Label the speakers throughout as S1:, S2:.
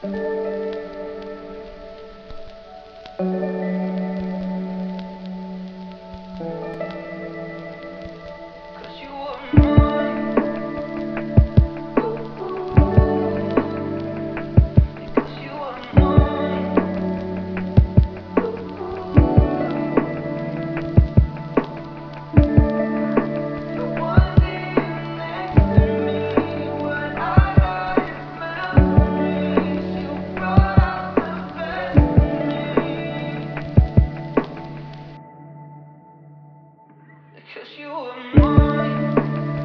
S1: Cause you were mine.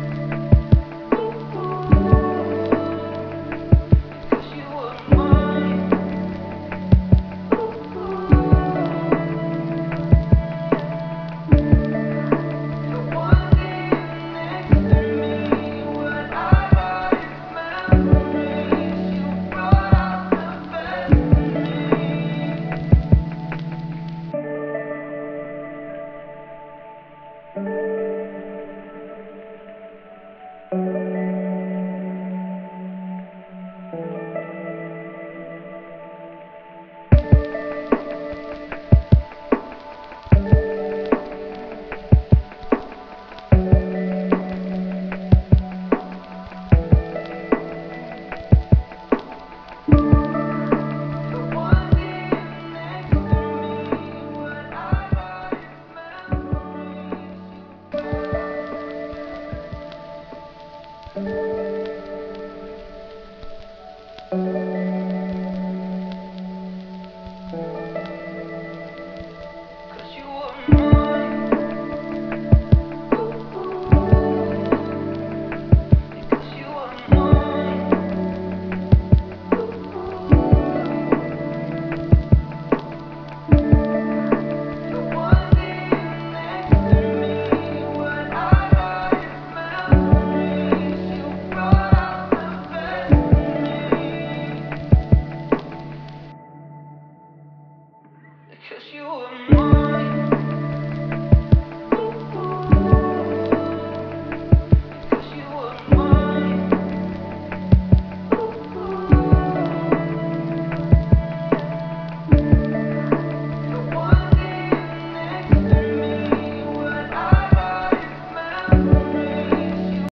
S1: Cause you were mine. One day next to me, what I got is memories. You brought out the best in me. Cause you were mine.